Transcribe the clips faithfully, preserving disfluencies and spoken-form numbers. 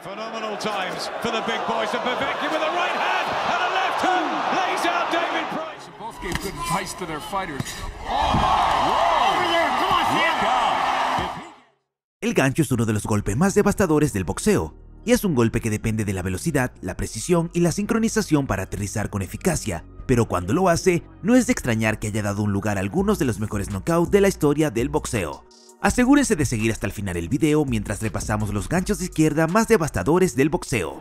Phenomenal times for the big boys. And Povetkin with a right hand and a left hook lays out David Price. Both gave good advice to their fighters. Oh my! Whoa! Over there, come on, Sam! El gancho es uno de los golpes más devastadores del boxeo, y es un golpe que depende de la velocidad, la precisión y la sincronización para aterrizar con eficacia, pero cuando lo hace, no es de extrañar que haya dado un lugar a algunos de los mejores knockouts de la historia del boxeo. Asegúrense de seguir hasta el final el video mientras repasamos los ganchos de izquierda más devastadores del boxeo.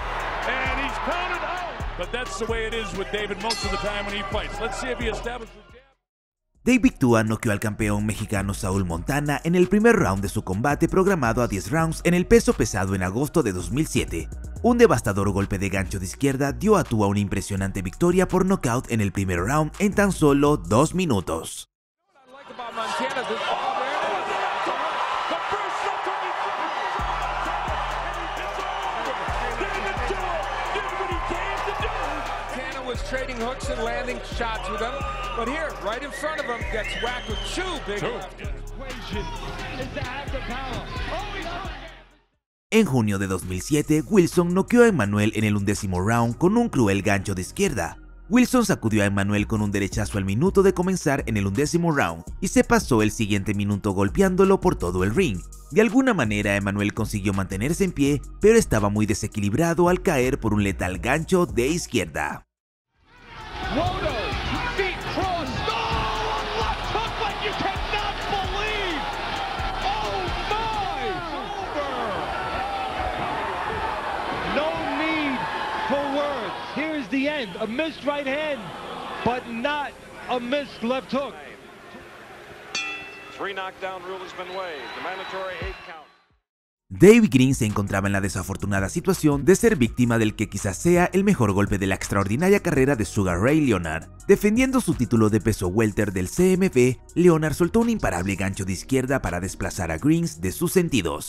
David Tua noqueó al campeón mexicano Saúl Montana en el primer round de su combate programado a diez rounds en el peso pesado en agosto de dos mil siete. Un devastador golpe de gancho de izquierda dio a Tua una impresionante victoria por nocaut en el primer round en tan solo dos minutos. Trading hooks and landing shots with him, but here, right in front of him, gets whacked with two big hooks. En junio de dos mil siete, Wilson noqueó a Emmanuel en el undécimo round con un cruel gancho de izquierda. Wilson sacudió a Emmanuel con un derechazo al minuto de comenzar en el undécimo round y se pasó el siguiente minuto golpeándolo por todo el ring. De alguna manera, Emmanuel consiguió mantenerse en pie, pero estaba muy desequilibrado al caer por un letal gancho de izquierda. Roto, feet crossed, oh, left hook like you cannot believe, oh my, over. No need for words, here's the end, a missed right hand, but not a missed left hook. Three knockdown rule has been waived, the mandatory eight count. David Green se encontraba en la desafortunada situación de ser víctima del que quizás sea el mejor golpe de la extraordinaria carrera de Sugar Ray Leonard. Defendiendo su título de peso welter del C M B, Leonard soltó un imparable gancho de izquierda para desplazar a Green de sus sentidos.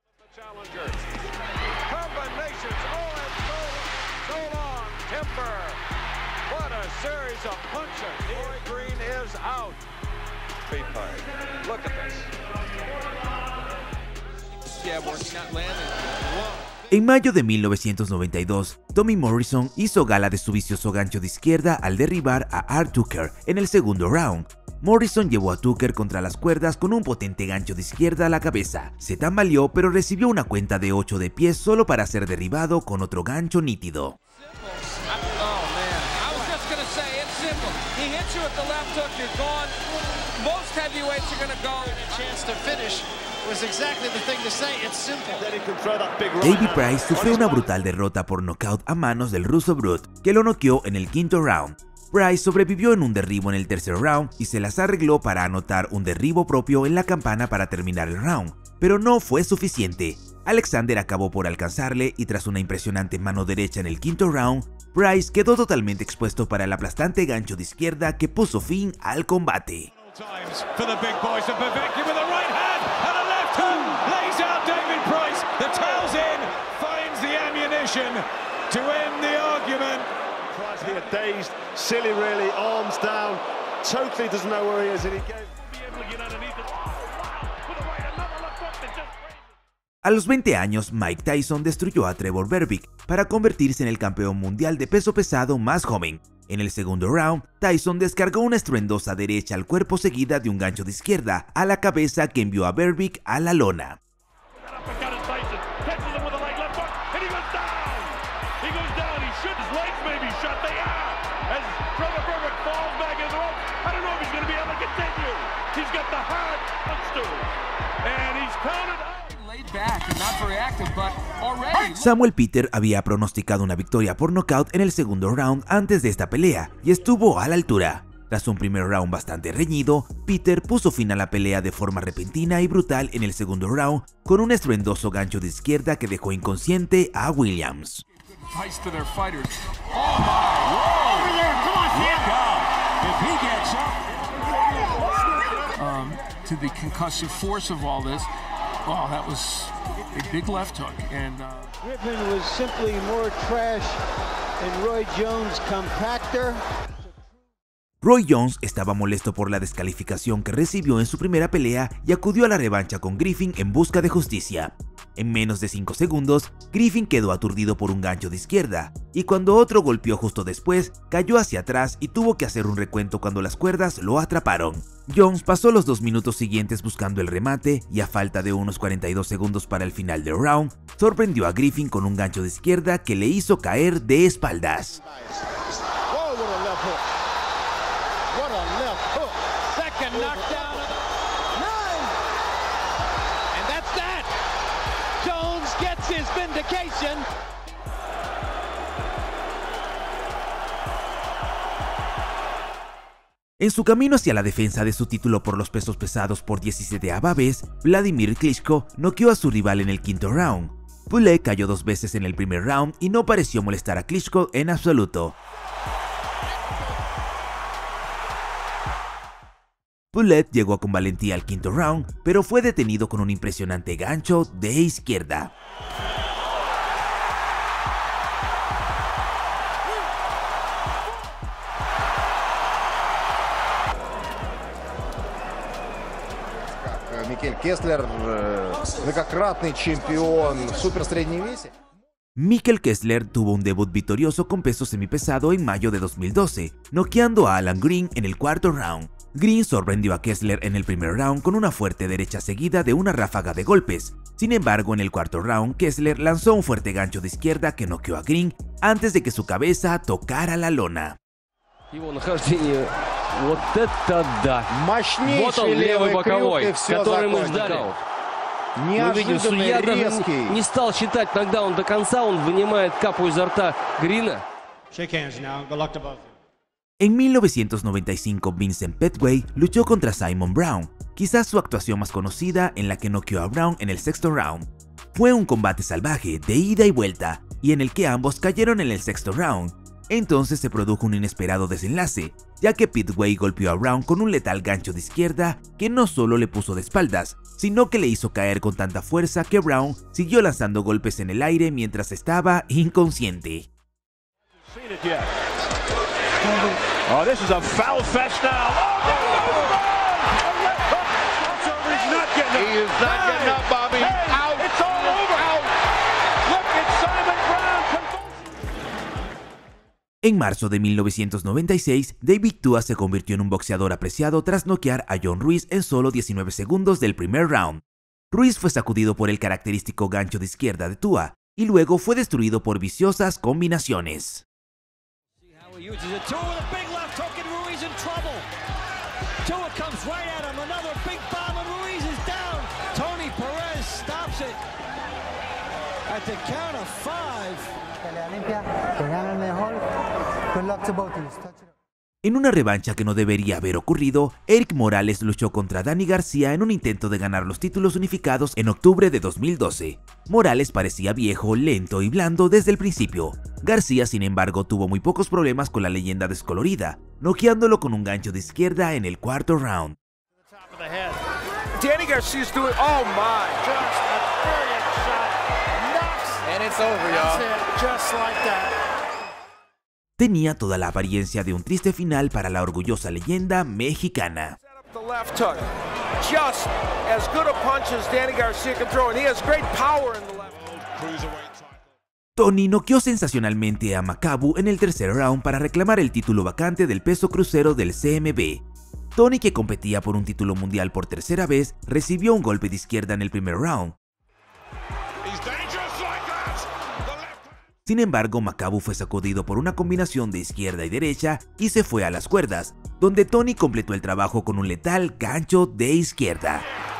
En mayo de mil novecientos noventa y dos, Tommy Morrison hizo gala de su vicioso gancho de izquierda al derribar a Art Tucker en el segundo round. Morrison llevó a Tucker contra las cuerdas con un potente gancho de izquierda a la cabeza. Se tambaleó, pero recibió una cuenta de ocho de pies solo para ser derribado con otro gancho nítido. David Price sufrió una brutal derrota por nocaut a manos del ruso Brute, que lo noqueó en el quinto round. Price sobrevivió en un derribo en el tercer round y se las arregló para anotar un derribo propio en la campana para terminar el round, pero no fue suficiente. Alexander acabó por alcanzarle y tras una impresionante mano derecha en el quinto round, Price quedó totalmente expuesto para el aplastante gancho de izquierda que puso fin al combate. To end the argument. Price here dazed, silly really, arms down, totally doesn't know where he is, and he gave. A los veinte años, Mike Tyson destruyó a Trevor Berbick para convertirse en el campeón mundial de peso pesado más joven. En el segundo round, Tyson descargó una estruendosa derecha al cuerpo seguida de un gancho de izquierda a la cabeza que envió a Berbick a la lona. Samuel Peter había pronosticado una victoria por nocaut en el segundo round antes de esta pelea y estuvo a la altura. Tras un primer round bastante reñido, Peter puso fin a la pelea de forma repentina y brutal en el segundo round con un estruendoso gancho de izquierda que dejó inconsciente a Williams. Um, to the concussive force of all this, wow, that was a big left hook, and uh... Griffin was simply more trash than Roy Jones compactor. Roy Jones estaba molesto por la descalificación que recibió en su primera pelea y acudió a la revancha con Griffin en busca de justicia. En menos de cinco segundos, Griffin quedó aturdido por un gancho de izquierda, y cuando otro golpeó justo después, cayó hacia atrás y tuvo que hacer un recuento cuando las cuerdas lo atraparon. Jones pasó los dos minutos siguientes buscando el remate y a falta de unos cuarenta y dos segundos para el final del round, sorprendió a Griffin con un gancho de izquierda que le hizo caer de espaldas. En su camino hacia la defensa de su título por los pesos pesados por diecisietava vez, Vladimir Klitschko noqueó a su rival en el quinto round. Poulet cayó dos veces en el primer round y no pareció molestar a Klitschko en absoluto. Poulet llegó con valentía al quinto round, pero fue detenido con un impresionante gancho de izquierda. Микель Кесслер, многократный чемпион в суперсреднем весе. Mikkel Kessler tuvo un debut victorioso con peso semipesado en mayo de dos mil doce, noqueando a Alan Green en el cuarto round. Green sorprendió a Kessler en el primer round con una fuerte derecha seguida de una ráfaga de golpes. Sin embargo, en el cuarto round, Kessler lanzó un fuerte gancho de izquierda que noqueó a Green antes de que su cabeza tocara la lona. Вот это да! Вот он, левый боковой, который мы ждали. Мы видим, судья даже не стал считать нокдаун до конца, он вынимает капу изо рта Грина. En mil novecientos noventa y cinco, Vincent Petway luchó contra Simon Brown, quizás su actuación más conocida, en la que noqueó a Brown en el sexto round. Fue un combate salvaje, de ida y vuelta, y en el que ambos cayeron en el sexto round. Entonces se produjo un inesperado desenlace, ya que Petway golpeó a Brown con un letal gancho de izquierda que no solo le puso de espaldas, sino que le hizo caer con tanta fuerza que Brown siguió lanzando golpes en el aire mientras estaba inconsciente. Oh, this is a foul fest now. He is not getting up, Bobby. Out. It's all over. Out. Look, it's Simon Brown. En marzo de mil novecientos noventa y seis, David Tua se convirtió en un boxeador apreciado tras noquear a John Ruiz en solo diecinueve segundos del primer round. Ruiz fue sacudido por el característico gancho de izquierda de Tua y luego fue destruido por viciosas combinaciones. En una revancha que no debería haber ocurrido, Erik Morales luchó contra Danny García en un intento de ganar los títulos unificados en octubre de dos mil doce. Morales parecía viejo, lento y blando desde el principio. García, sin embargo, tuvo muy pocos problemas con la leyenda descolorida, noqueándolo con un gancho de izquierda en el cuarto round. Danny Garcia's doing, oh my, just a brilliant shot, knocks, and it's over, y'all. That's it, just like that. Tenía toda la apariencia de un triste final para la orgullosa leyenda mexicana. The left hook, just as good a punch as Danny Garcia can throw, and he has great power in the left. Tony noqueó sensacionalmente a Makabu en el tercer round para reclamar el título vacante del peso crucero del C M B. Tony, que competía por un título mundial por tercera vez, recibió un golpe de izquierda en el primer round. Sin embargo, Makabu fue sacudido por una combinación de izquierda y derecha y se fue a las cuerdas, donde Tony completó el trabajo con un letal gancho de izquierda.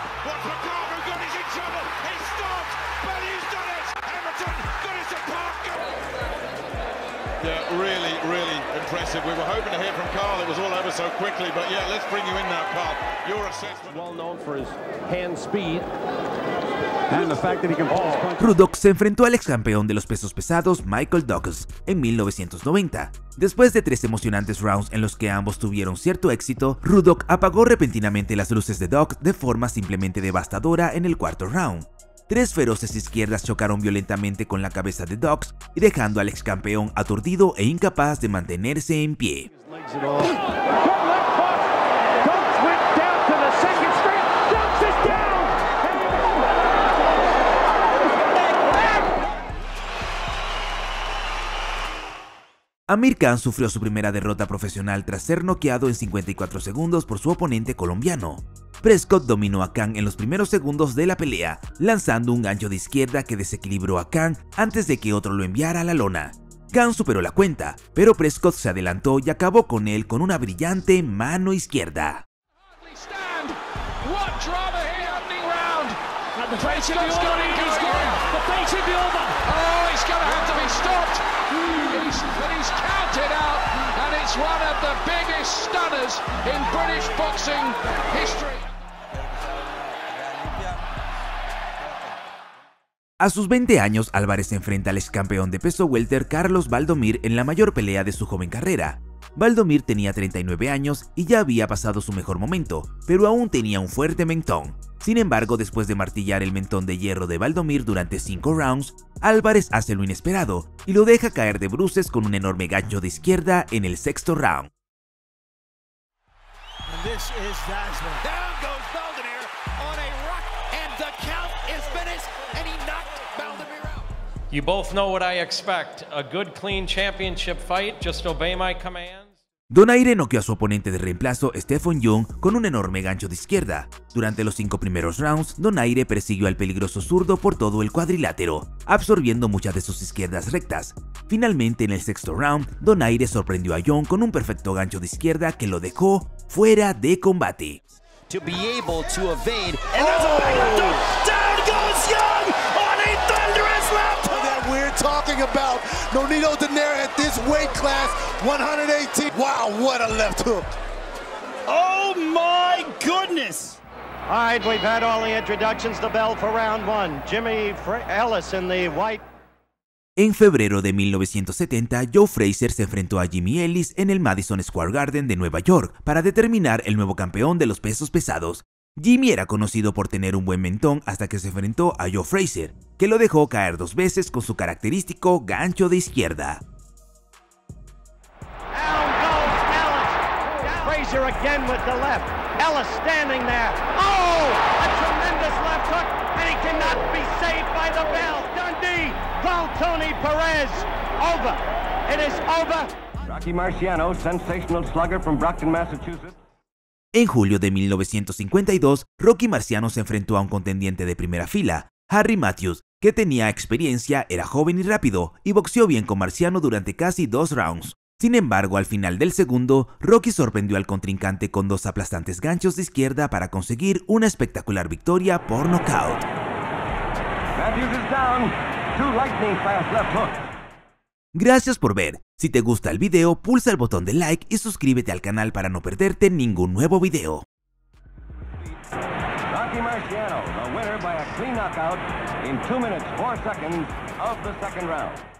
Yeah, really, really impressive. We were hoping to hear from Carl. It was all over so quickly, but yeah, let's bring you in now, Carl. Your assessment. Well known for his hand speed. And the fact that he can punch. Ruddock se enfrentó al ex campeón de los pesos pesados Michael Douglas en mil novecientos noventa. Después de tres emocionantes rounds en los que ambos tuvieron cierto éxito, Ruddock apagó repentinamente las luces de Douglas de forma simplemente devastadora en el cuarto round. Tres feroces izquierdas chocaron violentamente con la cabeza de Douglas y dejando al ex campeón aturdido e incapaz de mantenerse en pie. Amir Khan sufrió su primera derrota profesional tras ser noqueado en cincuenta y cuatro segundos por su oponente colombiano. Prescott dominó a Khan en los primeros segundos de la pelea, lanzando un gancho de izquierda que desequilibró a Khan antes de que otro lo enviara a la lona. Khan superó la cuenta, pero Prescott se adelantó y acabó con él con una brillante mano izquierda. A sus veinte años, Álvarez se enfrenta al ex campeón de peso welter Carlos Valdomir en la mayor pelea de su joven carrera. Valdomir tenía treinta y nueve años y ya había pasado su mejor momento, pero aún tenía un fuerte mentón. Sin embargo, después de martillar el mentón de hierro de Valdomir durante cinco rounds, Álvarez hace lo inesperado y lo deja caer de bruces con un enorme gancho de izquierda en el sexto round. You both know what I expect. A good, clean championship fight. Just obey my commands. Donaire noqueó a su oponente de reemplazo, Stephen Young, con un enorme gancho de izquierda. Durante los cinco primeros rounds, Donaire persiguió al peligroso zurdo por todo el cuadrilátero, absorbiendo muchas de sus izquierdas rectas. Finalmente, en el sexto round, Donaire sorprendió a Young con un perfecto gancho de izquierda que lo dejó fuera de combate. To be able to evade. And oh! Down goes Young on a thunderous left hook. That we're talking about Nonito Donaire at this weight class, one eighteen. Wow, what a left hook. Oh my goodness. All right, we've had all the introductions. The bell for round one. Jimmy Ellis in the white. En febrero de mil novecientos setenta, Joe Frazier se enfrentó a Jimmy Ellis en el Madison Square Garden de Nueva York para determinar el nuevo campeón de los pesos pesados. Jimmy era conocido por tener un buen mentón hasta que se enfrentó a Joe Frazier, que lo dejó caer dos veces con su característico gancho de izquierda. Frazier again with the left. Ellis standing there. Oh, a tremendous left hook, and he cannot be saved by the bell. Dundee, Paul Tony Perez, over. It is over. Rocky Marciano, sensational slugger from Brockton, Massachusetts. En julio de mil novecientos cincuenta y dos, Rocky Marciano se enfrentó a un contendiente de primera fila, Harry Matthews, que tenía experiencia, era joven y rápido, y boxeó bien con Marciano durante casi dos rounds. Sin embargo, al final del segundo, Rocky sorprendió al contrincante con dos aplastantes ganchos de izquierda para conseguir una espectacular victoria por nocaut. Gracias por ver. Si te gusta el video, pulsa el botón de like y suscríbete al canal para no perderte ningún nuevo video. Rocky Marciano, the winner by a clean knockout in two minutes four seconds of the second round.